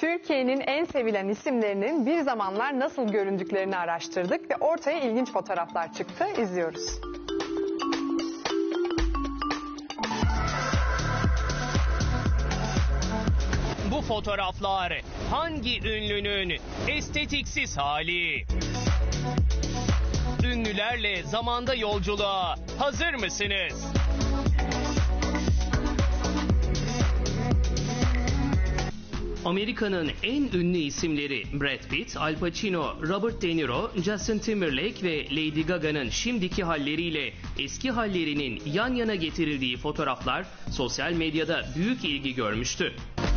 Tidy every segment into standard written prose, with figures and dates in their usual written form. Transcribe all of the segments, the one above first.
Türkiye'nin en sevilen isimlerinin bir zamanlar nasıl göründüklerini araştırdık ve ortaya ilginç fotoğraflar çıktı. İzliyoruz. Bu fotoğraflar hangi ünlünün estetiksiz hali? Ünlülerle zamanda yolculuğa hazır mısınız? Amerika'nın en ünlü isimleri Brad Pitt, Al Pacino, Robert De Niro, Justin Timberlake ve Lady Gaga'nın şimdiki halleriyle eski hallerinin yan yana getirildiği fotoğraflar sosyal medyada büyük ilgi görmüştü.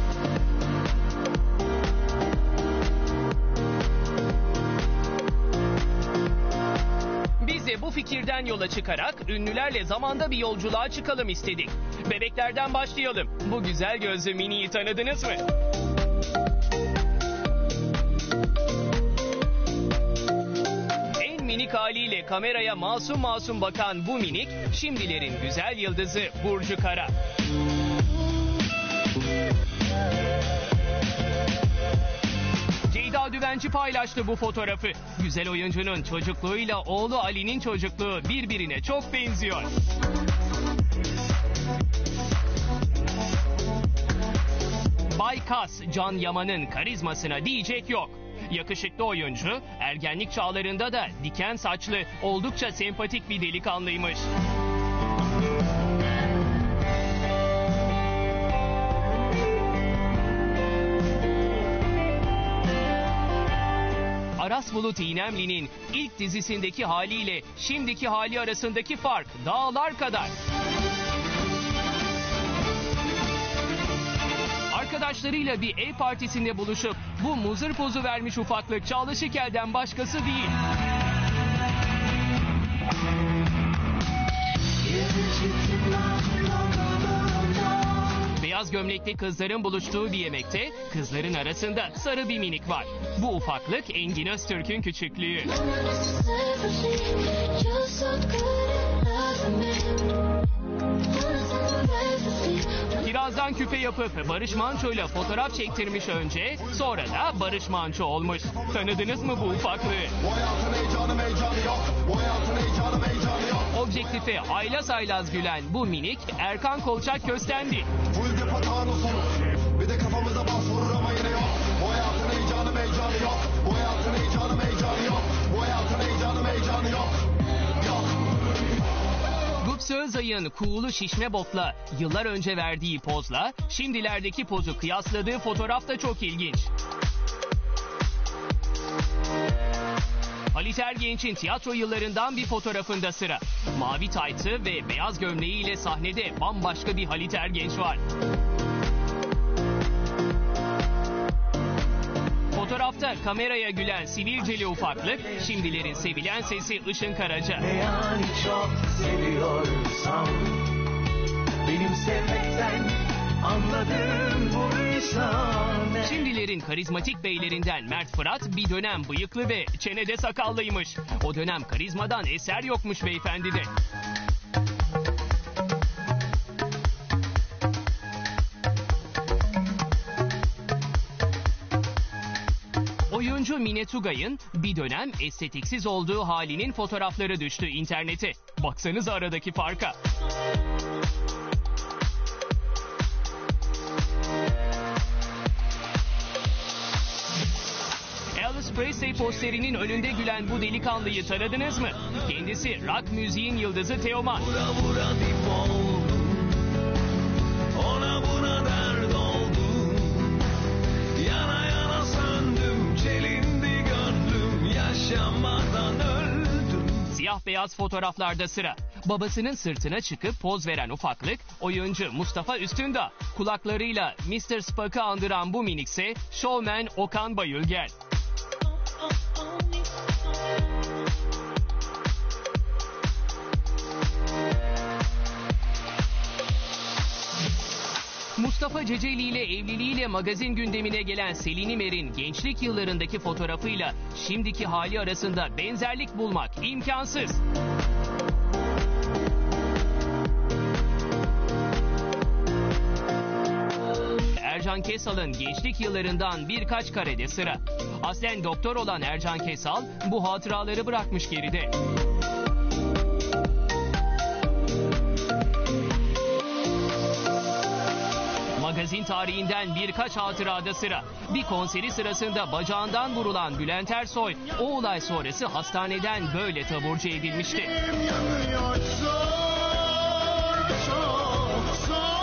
Biz de bu fikirden yola çıkarak ünlülerle zamanda bir yolculuğa çıkalım istedik. Bebeklerden başlayalım. Bu güzel gözlü Mini'yi tanıdınız mı? En minik haliyle kameraya masum masum bakan bu minik, şimdilerin güzel yıldızı Burcu Kara. Ceyda Düvenci paylaştı bu fotoğrafı. Güzel oyuncunun çocukluğuyla oğlu Ali'nin çocukluğu birbirine çok benziyor. Bay Kas, Can Yaman'ın karizmasına diyecek yok. Yakışıklı oyuncu, ergenlik çağlarında da diken saçlı, oldukça sempatik bir delikanlıymış. Aras Bulut İynemli'nin ilk dizisindeki haliyle şimdiki hali arasındaki fark dağlar kadar. Arkadaşlarıyla bir ev partisinde buluşup bu muzır pozu vermiş ufaklık Çağla Şikel'den başkası değil. Beyaz gömlekli kızların buluştuğu bir yemekte kızların arasında sarı bir minik var. Bu ufaklık Engin Öztürk'ün küçüklüğü. Kirazdan küpe yapıp Barış Manço'yla fotoğraf çektirmiş önce, sonra da Barış Manço olmuş. Tanıdınız mı bu ufaklığı? Objektife aylaz aylaz gülen bu minik Erkan Kolçak Köstendi. Bir de kafamıza başvurur ama yine yok. Bu hayatın heyecanı heyecanı yok. Bu hayatın heyecanı heyecanı yok. Bu hayatın heyecanı heyecanı yok. Gupse Özay'ın kuğulu şişme botla yıllar önce verdiği pozla şimdilerdeki pozu kıyasladığı fotoğraf da çok ilginç. Halit Ergenç'in tiyatro yıllarından bir fotoğrafında sıra. Mavi taytı ve beyaz gömleğiyle sahnede bambaşka bir Halit Ergenç var. Fotoğrafta kameraya gülen sivilceli ufaklık, şimdilerin sevilen sesi Işın Karaca. Ne yani çok seviyorsam, benim sevmekten anladığım buysa ne? Şimdilerin karizmatik beylerinden Mert Fırat bir dönem bıyıklı ve çenede sakallıymış. O dönem karizmadan eser yokmuş beyefendide. Oyuncu Mine Tugay'ın bir dönem estetiksiz olduğu halinin fotoğrafları düştü internete. Baksanıza aradaki farka. Elvis Presley posterinin önünde gülen bu delikanlıyı tanıdınız mı? Kendisi rock müziğin yıldızı Teoman. Vura vura dip oldum, ona buna dert oldum, yana yana söndüm, çelindi gönlüm, yaşamadan öldüm. Siyah beyaz fotoğraflarda sıra. Babasının sırtına çıkıp poz veren ufaklık, oyuncu Mustafa Üstündağ. Kulaklarıyla Mr. Spock'ı andıran bu minikse showman Okan Bayülgen. Mustafa Ceceli ile evliliğiyle magazin gündemine gelen Selin İmer'in gençlik yıllarındaki fotoğrafıyla şimdiki hali arasında benzerlik bulmak imkansız. Ercan Kesal'ın gençlik yıllarından birkaç karede sıra. Aslen doktor olan Ercan Kesal bu hatıraları bırakmış geride. Magazin tarihinden birkaç hatırada sıra. Bir konseri sırasında bacağından vurulan Bülent Ersoy, o olay sonrası hastaneden böyle taburcu edilmişti. Yanıyor çok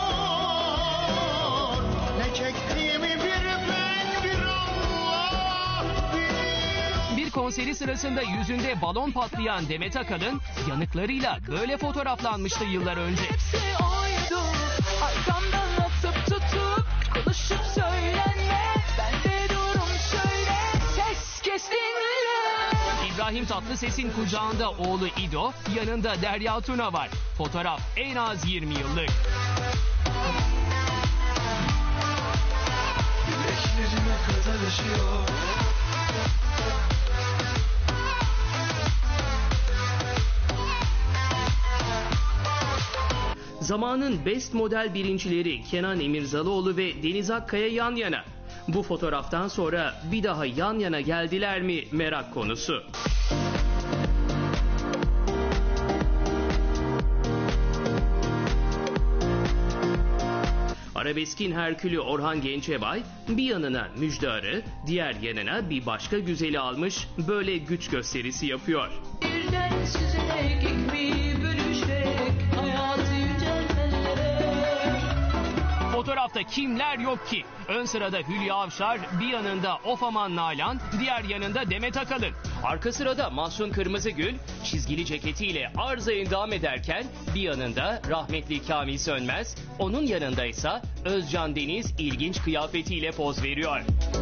zor. Ne çektiğimi bir ben bir Allah bilir. Bir konseri sırasında yüzünde balon patlayan Demet Akalın yanıklarıyla böyle fotoğraflanmıştı yıllar önce. Hepsi oydu, arkamdan atıp tutup konuşup söylenme. Ben de durum şöyle, ses kes dinle. İbrahim Tatlıses'in kucağında oğlu İdo, yanında Derya Tuna var. Fotoğraf en az 20 yıllık. Bileklerime kadar yaşıyor. Zamanın best model birincileri Kenan İmirzalıoğlu ve Deniz Akkaya yan yana. Bu fotoğraftan sonra bir daha yan yana geldiler mi merak konusu. Arabeskin Herkülü Orhan Gencebay bir yanına Müjdar'ı, diğer yanına bir başka güzeli almış, böyle güç gösterisi yapıyor. Birden süzülerek ekmeği bölüşerek hayatı yüceltenlere. Fotoğrafta kimler yok ki? Ön sırada Hülya Avşar, bir yanında Ofaman Nalan, diğer yanında Demet Akalın. Arka sırada Mahsun Kırmızıgül, çizgili ceketiyle arıza endam ederken bir yanında rahmetli Kamil Sönmez, onun yanında ise Özcan Deniz ilginç kıyafetiyle poz veriyor.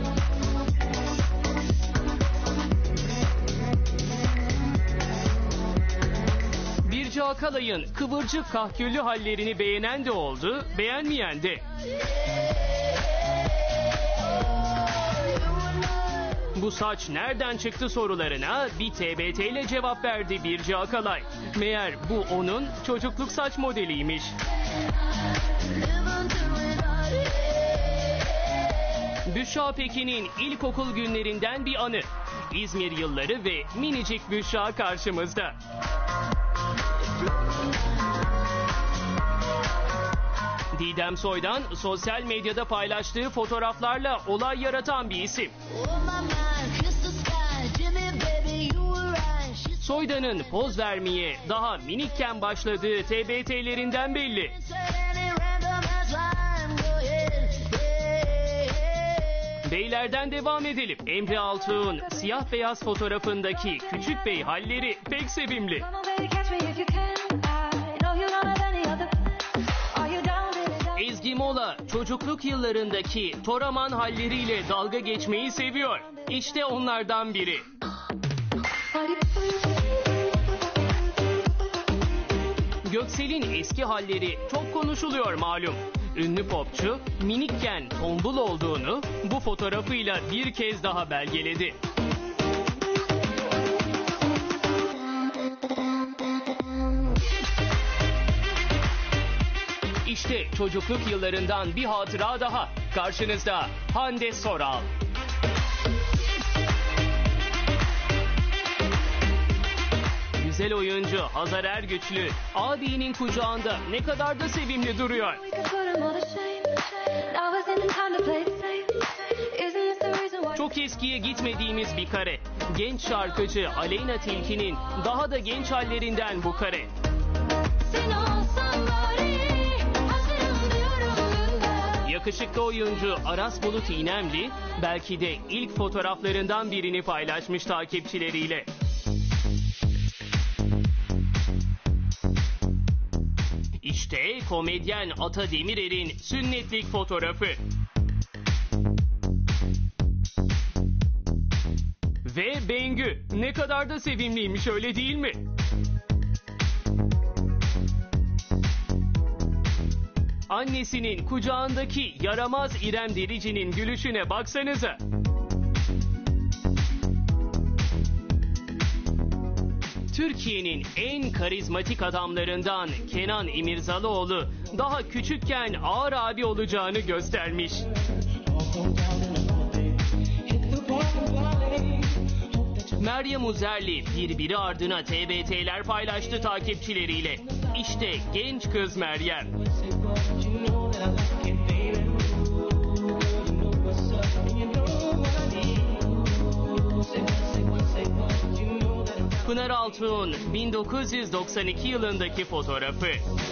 Birce Akalay'ın kıvırcık kahküllü hallerini beğenen de oldu, beğenmeyen de. Bu saç nereden çıktı sorularına bir TBT ile cevap verdi Birce Akalay. Meğer bu onun çocukluk saç modeliymiş. Büşra Pekin'in ilkokul günlerinden bir anı. İzmir yılları ve minicik Büşra karşımızda. Didem Soydan sosyal medyada paylaştığı fotoğraflarla olay yaratan bir isim. Soydan'ın poz vermeye daha minikken başladığı TBT'lerinden belli. Beylerden devam edelim. Emre Altuğ'un siyah beyaz fotoğrafındaki Küçük Bey halleri pek sevimli. Ezgi Mola çocukluk yıllarındaki Toraman halleriyle dalga geçmeyi seviyor. İşte onlardan biri. Göksel'in eski halleri çok konuşuluyor malum. Ünlü popçu minikken tombul olduğunu bu fotoğrafıyla bir kez daha belgeledi. İşte çocukluk yıllarından bir hatıra daha. Karşınızda Hande Soral. Güzel oyuncu Hazar Ergüçlü abinin kucağında ne kadar da sevimli duruyor. Çok eskiye gitmediğimiz bir kare. Genç şarkıcı Aleyna Tilki'nin daha da genç hallerinden bu kare. Yakışıklı oyuncu Aras Bulut İynemli belki de ilk fotoğraflarından birini paylaşmış takipçileriyle. İşte komedyen Ata Demirer'in sünnetlik fotoğrafı. Ve Bengü ne kadar da sevimliymiş, öyle değil mi? Annesinin kucağındaki yaramaz İrem Derici'nin gülüşüne baksanıza. Türkiye'nin en karizmatik adamlarından Kenan İmirzalıoğlu daha küçükken ağır abi olacağını göstermiş. Meryem Uzerli birbiri ardına TBT'ler paylaştı takipçileriyle. İşte genç kız Meryem. Pınar Altuğ'un 1992 yılındaki fotoğrafı.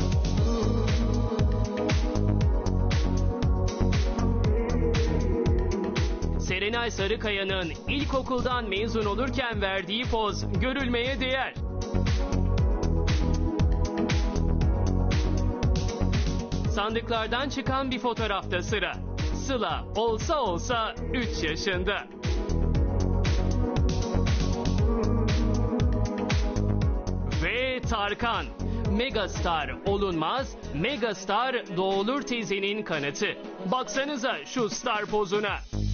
Serenay Sarıkaya'nın ilkokuldan mezun olurken verdiği poz görülmeye değer. Sandıklardan çıkan bir fotoğrafta sıra. Sıla olsa 3 yaşında. Ve Tarkan. Megastar olunmaz, megastar doğulur tezinin kanıtı. Baksanıza şu star pozuna.